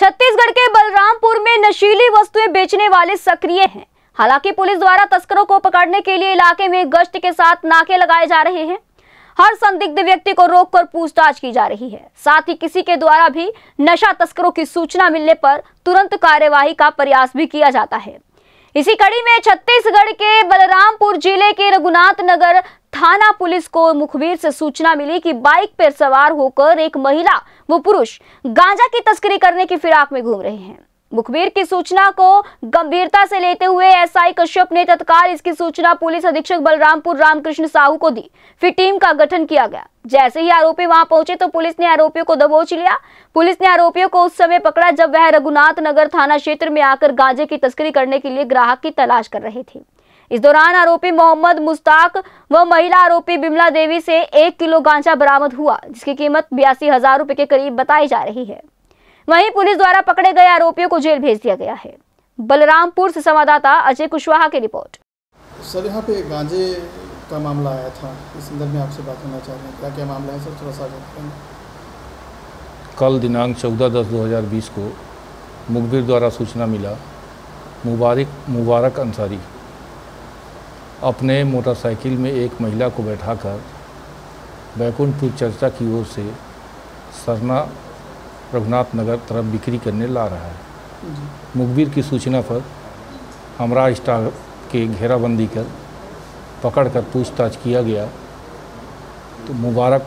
छत्तीसगढ़ के बलरामपुर में नशीली वस्तुएं बेचने वाले सक्रिय हैं। हालांकि पुलिस द्वारा तस्करों को पकड़ने के लिए इलाके में गश्त के साथ नाके लगाए जा रहे हैं। हर संदिग्ध व्यक्ति को रोककर पूछताछ की जा रही है। साथ ही किसी के द्वारा भी नशा तस्करों की सूचना मिलने पर तुरंत कार्यवाही का प्रयास भी किया जाता है। इसी कड़ी में छत्तीसगढ़ के बलरामपुर जिले के रघुनाथ नगर थाना पुलिस को मुखबिर से सूचना मिली कि बाइक पर सवार होकर एक महिला व पुरुष गांजा की तस्करी करने की फिराक में घूम रहे हैं। मुखबिर की सूचना को गंभीरता से लेते हुए एसआई कश्यप ने तत्काल इसकी सूचना पुलिस अधीक्षक बलरामपुर रामकृष्ण साहू को दी। फिर टीम का गठन किया गया। जैसे ही आरोपी वहां पहुंचे तो पुलिस ने आरोपियों को दबोच लिया। पुलिस ने आरोपियों को उस समय पकड़ा जब वह रघुनाथ नगर थाना क्षेत्र में आकर गांजे की तस्करी करने के लिए ग्राहक की तलाश कर रहे थे। इस दौरान आरोपी मोहम्मद मुश्ताक व महिला आरोपी बिमला देवी से 1 किलो गांजा बरामद हुआ, जिसकी कीमत 82,000 रुपए के करीब बताई जा रही है। वहीं पुलिस द्वारा पकड़े गए आरोपियों को जेल भेज दिया गया है। बलरामपुर से संवाददाता अजय कुशवाहा की रिपोर्ट। सर, यहाँ पे गांजे का मामला आया था, इस संदर्भ में आपसे बात करना चाह रहे हैं। क्या क्या मामला है सर, थोड़ा सा बताएं। कल दिनांक 14/10/2020 को मुखबिर द्वारा सूचना मिला। मुबारक अंसारी अपने मोटरसाइकिल में एक महिला को बैठाकर बैकुंठपुर चर्चा की ओर से सरना रघुनाथ नगर तरफ बिक्री करने ला रहा है। मुखबिर की सूचना पर हमरा स्टाफ के घेराबंदी कर पकड़कर पूछताछ किया गया तो मुबारक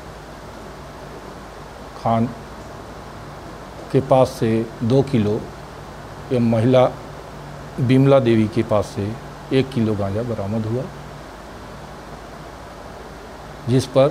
खान के पास से 2 किलो एवं महिला बिमला देवी के पास से 1 किलो गांजा बरामद हुआ, जिस पर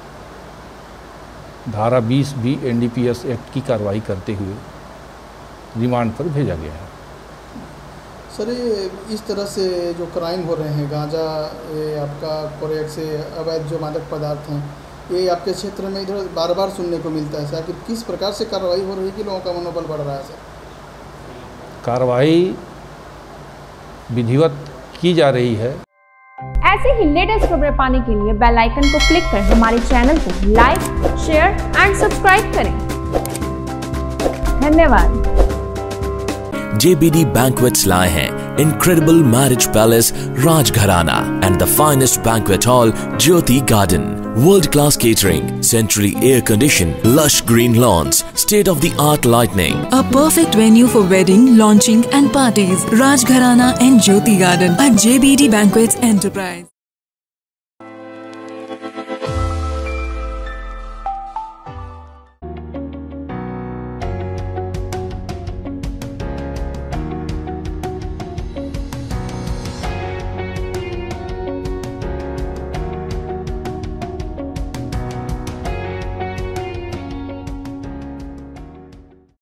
धारा 20B NDPS एक्ट की कार्रवाई करते हुए रिमांड पर भेजा गया है। सर, ये इस तरह से जो क्राइम हो रहे हैं, गांजा ये आपका कोरेट से अवैध जो मादक पदार्थ हैं, ये आपके क्षेत्र में इधर बार बार सुनने को मिलता है। सर, किस प्रकार से कार्रवाई हो रही है कि लोगों का मनोबल बढ़ रहा है? सर, कार्रवाई विधिवत की जा रही है। ऐसे ही लेटेस्ट खबरें पाने के लिए बेल आइकन को क्लिक कर हमारे चैनल को लाइक, शेयर एंड सब्सक्राइब करें। धन्यवाद। JBD Banquets लाए हैं incredible marriage palace Rajgharana and the finest banquet hall Jyoti Garden. World-class catering, centrally air-conditioned, lush green lawns, state-of-the-art lighting. A perfect venue for wedding, launching and parties. Rajgharana and Jyoti Garden at JBD Banquets Enterprise.